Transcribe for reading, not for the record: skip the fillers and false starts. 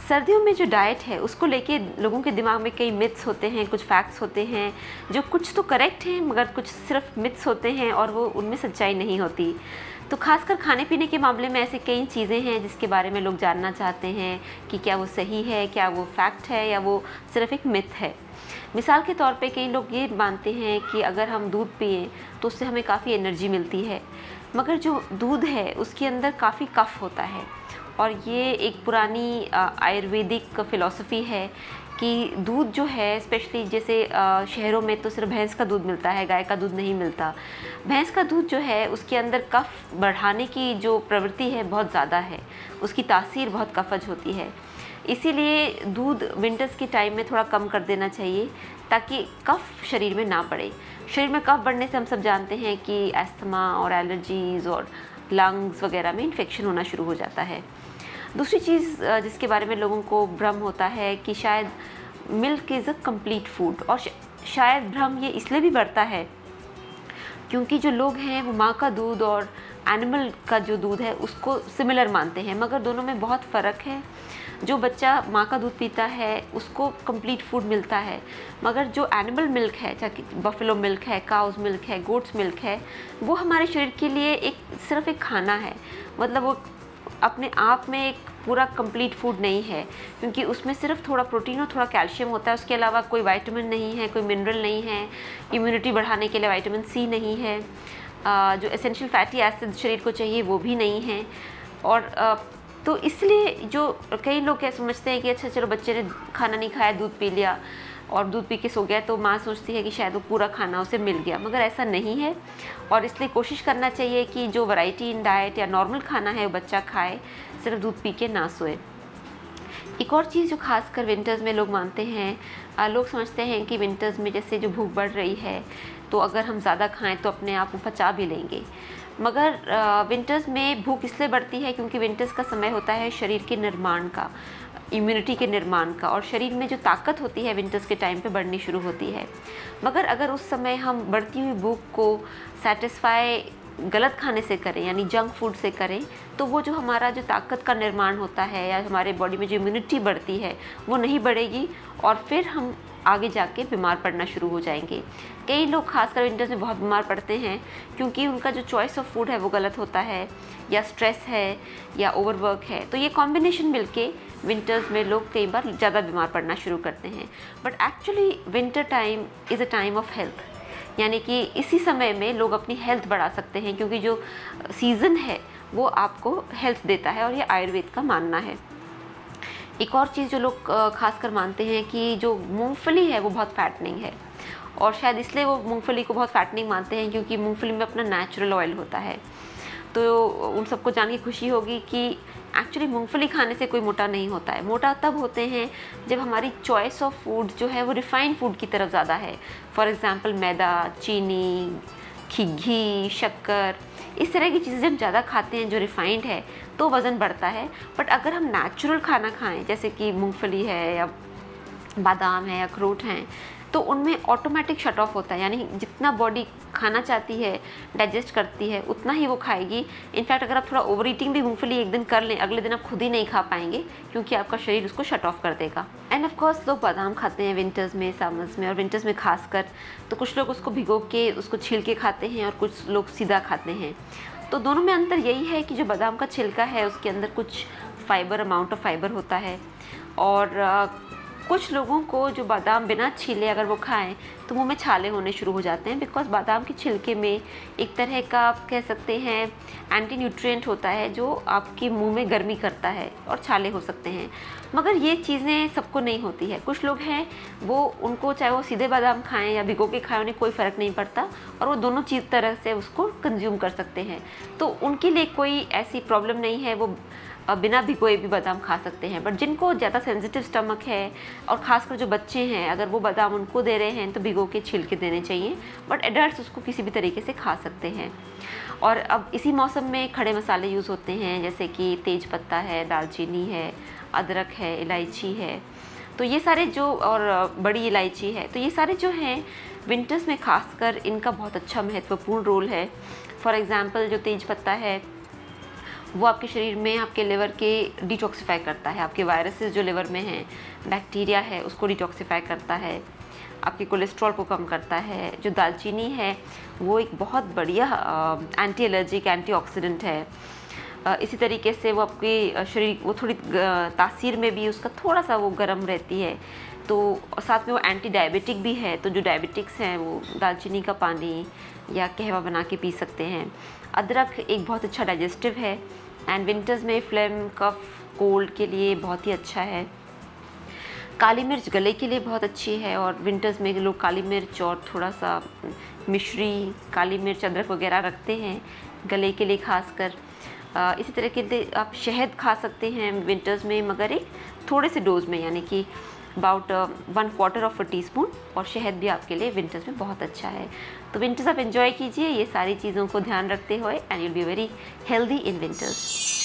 सर्दियों में जो डाइट है उसको लेके लोगों के दिमाग में कई मिथ्स होते हैं, कुछ फैक्ट्स होते हैं जो कुछ तो करेक्ट हैं मगर कुछ सिर्फ मिथ्स होते हैं और वो उनमें सच्चाई नहीं होती। तो खासकर खाने पीने के मामले में ऐसे कई चीज़ें हैं जिसके बारे में लोग जानना चाहते हैं कि क्या वो सही है, क्या वो फैक्ट है या वो सिर्फ एक मिथ है। मिसाल के तौर पे कई लोग ये मानते हैं कि अगर हम दूध पिएं तो उससे हमें काफ़ी एनर्जी मिलती है, मगर जो दूध है उसके अंदर काफ़ी कफ होता है। और ये एक पुरानी आयुर्वेदिक फ़िलॉसफ़ी है कि दूध जो है, स्पेशली जैसे शहरों में तो सिर्फ भैंस का दूध मिलता है, गाय का दूध नहीं मिलता। भैंस का दूध जो है उसके अंदर कफ बढ़ाने की जो प्रवृत्ति है बहुत ज़्यादा है, उसकी तासीर बहुत कफज होती है। इसीलिए दूध विंटर्स के टाइम में थोड़ा कम कर देना चाहिए ताकि कफ शरीर में ना बढ़े। शरीर में कफ बढ़ने से हम सब जानते हैं कि अस्थमा और एलर्जीज़ और लंग्स वगैरह में इन्फेक्शन होना शुरू हो जाता है। दूसरी चीज़ जिसके बारे में लोगों को भ्रम होता है कि शायद milk is a complete food, और शायद भ्रम ये इसलिए भी बढ़ता है क्योंकि जो लोग हैं वो माँ का दूध और एनिमल का जो दूध है उसको सिमिलर मानते हैं, मगर दोनों में बहुत फ़र्क है। जो बच्चा माँ का दूध पीता है उसको कंप्लीट फूड मिलता है, मगर जो एनिमल मिल्क है, चाहे बफेलो मिल्क है, काउज मिल्क है, गोट्स मिल्क है, वो हमारे शरीर के लिए सिर्फ एक खाना है। मतलब वो अपने आप में एक पूरा कंप्लीट फूड नहीं है, क्योंकि उसमें सिर्फ थोड़ा प्रोटीन और थोड़ा कैल्शियम होता है। उसके अलावा कोई विटामिन नहीं है, कोई मिनरल नहीं है, इम्यूनिटी बढ़ाने के लिए विटामिन सी नहीं है, जो एसेंशियल फैटी एसिड शरीर को चाहिए वो भी नहीं है। और तो इसलिए जो कई लोग क्या समझते हैं कि अच्छा चलो बच्चे ने खाना नहीं खाया, दूध पी लिया और दूध पी के सो गया, तो माँ सोचती है कि शायद वो पूरा खाना उसे मिल गया, मगर ऐसा नहीं है। और इसलिए कोशिश करना चाहिए कि जो वैरायटी इन डाइट या नॉर्मल खाना है वो बच्चा खाए, सिर्फ दूध पी के ना सोए। एक और चीज़ जो खासकर विंटर्स में लोग मानते हैं, लोग समझते हैं कि विंटर्स में जैसे जो भूख बढ़ रही है तो अगर हम ज़्यादा खाएं तो अपने आप को पचा भी लेंगे, मगर विंटर्स में भूख इसलिए बढ़ती है क्योंकि विंटर्स का समय होता है शरीर के निर्माण का, इम्यूनिटी के निर्माण का, और शरीर में जो ताकत होती है विंटर्स के टाइम पे बढ़नी शुरू होती है। मगर अगर उस समय हम बढ़ती हुई भूख को सेटिस्फाई गलत खाने से करें, यानी जंक फूड से करें, तो वो जो हमारा जो ताकत का निर्माण होता है या हमारे बॉडी में जो इम्यूनिटी बढ़ती है वो नहीं बढ़ेगी और फिर हम आगे जाके बीमार पड़ना शुरू हो जाएंगे। कई लोग खासकर विंटर्स में बहुत बीमार पड़ते हैं क्योंकि उनका जो चॉइस ऑफ फूड है वो गलत होता है, या स्ट्रेस है या ओवरवर्क है। तो ये कॉम्बिनेशन मिलके विंटर्स में लोग कई बार ज़्यादा बीमार पड़ना शुरू करते हैं। But actually winter time is a time of health, यानी कि इसी समय में लोग अपनी हेल्थ बढ़ा सकते हैं, क्योंकि जो सीज़न है वो आपको हेल्थ देता है और ये आयुर्वेद का मानना है। एक और चीज़ जो लोग खासकर मानते हैं कि जो मूंगफली है वो बहुत फैटनिंग है, और शायद इसलिए वो मूंगफली को बहुत फैटनिंग मानते हैं क्योंकि मूंगफली में अपना नेचुरल ऑयल होता है। तो उन सबको जान के खुशी होगी कि एक्चुअली मूंगफली खाने से कोई मोटा नहीं होता है। मोटा तब होते हैं जब हमारी चॉइस ऑफ फूड जो है वो रिफाइंड फूड की तरफ ज़्यादा है। फॉर एग्ज़ाम्पल मैदा, चीनी, घी, शक्कर, इस तरह की चीज़ें जब ज़्यादा खाते हैं जो रिफाइंड है तो वज़न बढ़ता है। बट अगर हम नेचुरल खाना खाएं जैसे कि मूंगफली है या बादाम है या अखरोट हैं, तो उनमें ऑटोमेटिक शट ऑफ होता है, यानी जितना बॉडी खाना चाहती है, डाइजेस्ट करती है, उतना ही वो खाएगी। इनफैक्ट अगर आप थोड़ा ओवर ईटिंग भी मूंगफली एक दिन कर लें, अगले दिन आप खुद ही नहीं खा पाएंगे क्योंकि आपका शरीर उसको शट ऑफ कर देगा। एंड ऑफ कोर्स लोग बादाम खाते हैं विंटर्स में, समर्स में, और विंटर्स में खासकर तो कुछ लोग उसको भिगो के उसको छील के खाते हैं और कुछ लोग सीधा खाते हैं। तो दोनों में अंतर यही है कि जो बादाम का छिलका है उसके अंदर कुछ फाइबर, अमाउंट ऑफ फाइबर होता है, और कुछ लोगों को जो बादाम बिना छीले अगर वो खाएं तो मुंह में छाले होने शुरू हो जाते हैं, बिकॉज बादाम के छिलके में एक तरह का आप कह सकते हैं एंटी न्यूट्रिएंट होता है जो आपके मुंह में गर्मी करता है और छाले हो सकते हैं। मगर ये चीज़ें सबको नहीं होती है। कुछ लोग हैं वो उनको चाहे वो सीधे बादाम खाएं या भिगो के खाएं उन्हें कोई फ़र्क नहीं पड़ता और वो दोनों चीज़ तरह से उसको कंज्यूम कर सकते हैं, तो उनके लिए कोई ऐसी प्रॉब्लम नहीं है, वो बिना भिगोए भी बादाम खा सकते हैं। बट जिनको ज़्यादा सेंसिटिव स्टमक है और ख़ासकर जो बच्चे हैं, अगर वो बादाम उनको दे रहे हैं तो भिगो के छिलके देने चाहिए, बट एडल्ट्स उसको किसी भी तरीके से खा सकते हैं। और अब इसी मौसम में खड़े मसाले यूज़ होते हैं जैसे कि तेज पत्ता है, दालचीनी है, अदरक है, इलायची है, तो ये सारे जो, और बड़ी इलायची है, तो ये सारे जो हैं विंटर्स में खासकर इनका बहुत अच्छा महत्वपूर्ण रोल है। फॉर एग्ज़ाम्पल जो तेज पत्ता है वो आपके शरीर में आपके लिवर के डिटॉक्सिफाई करता है, आपके वायरसेस जो लिवर में हैं, बैक्टीरिया है, उसको डिटॉक्सिफाई करता है, आपके कोलेस्ट्रॉल को कम करता है। जो दालचीनी है वो एक बहुत बढ़िया एंटी एलर्जिक, एंटीऑक्सीडेंट है। इसी तरीके से वो आपके शरीर वो थोड़ी तासीर में भी उसका थोड़ा सा वो गर्म रहती है, तो साथ में वो एंटी डायबिटिक भी है। तो जो डायबिटिक्स हैं वो दालचीनी का पानी या कहवा बना के पी सकते हैं। अदरक एक बहुत अच्छा डाइजेस्टिव है एंड विंटर्स में फ्लेम, कफ, कोल्ड के लिए बहुत ही अच्छा है। काली मिर्च गले के लिए बहुत अच्छी है और विंटर्स में लोग काली मिर्च और थोड़ा सा मिश्री, काली मिर्च, अदरक वगैरह रखते हैं गले के लिए खासकर। इसी तरह के आप शहद खा सकते हैं विंटर्स में, मगर एक थोड़े से डोज में, यानी कि अबाउट 1/4 ऑफ अ टीस्पून। और शहद भी आपके लिए विंटर्स में बहुत अच्छा है। तो विंटर्स आप एंजॉय कीजिए ये सारी चीज़ों को ध्यान रखते हुए and you'll be very healthy in winters.